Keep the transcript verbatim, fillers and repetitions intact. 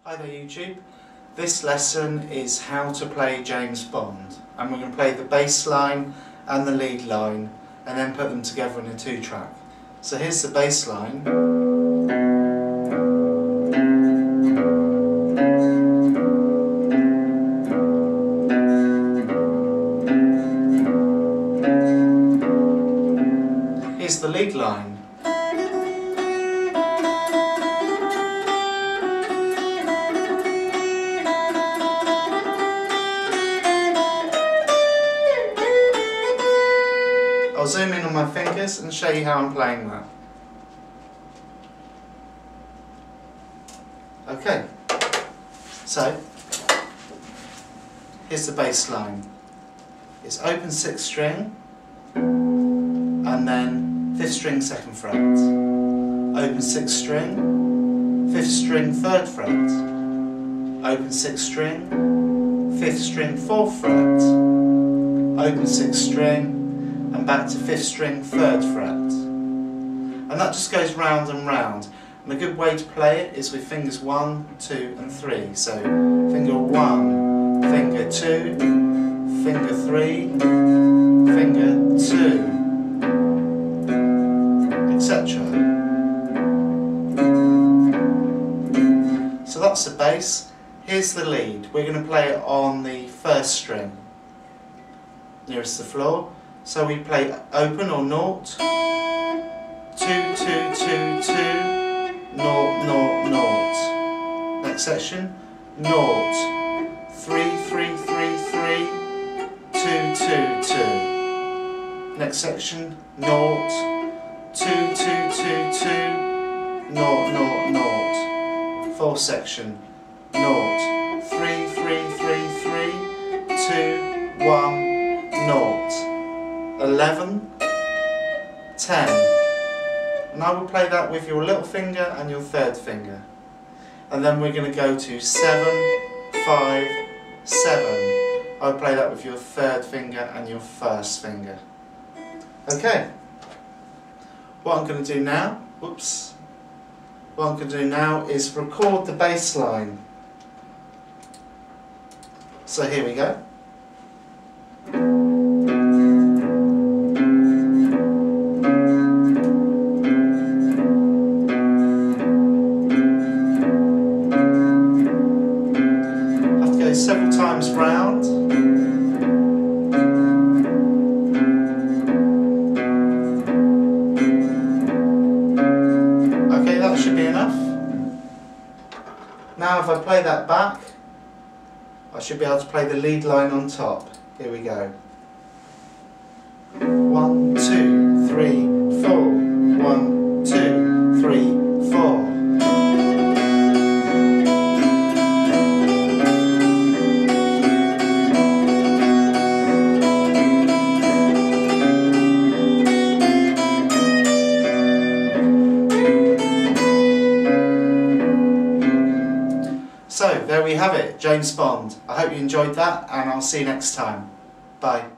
Hi there YouTube. This lesson is how to play James Bond, and we're going to play the bass line and the lead line and then put them together in a two track. So here's the bass line. Here's the lead line. I'll zoom in on my fingers and show you how I'm playing that. Okay, so here's the bass line. It's open sixth string and then fifth string second fret, open sixth string, fifth string third fret, open sixth string, fifth string fourth fret, open sixth string, and back to fifth string third fret, and that just goes round and round. And a good way to play it is with fingers one, two and three. So finger one, finger two, finger three, finger two, et cetera. So that's the bass. Here's the lead. We're going to play it on the first string nearest the floor. So we play open or naught, two, two, two, two, naught, naught, naught. Next section, naught, three, three, three, three, two, two, two. Next section, naught, two, two, two, two, naught, naught, naught. Fourth section, naught, three, three, three, three, two, one, naught. eleven, ten, and I will play that with your little finger and your third finger, and then we're going to go to seven, five, seven. I'll play that with your third finger and your first finger. Okay, what I'm going to do now, whoops, what I'm going to do now is record the bass line. So here we go. Several times round. Okay, that should be enough. Now if I play that back, I should be able to play the lead line on top. Here we go. One, two, three, four. One, two, three, four. So, there we have it, James Bond. I hope you enjoyed that, and I'll see you next time. Bye.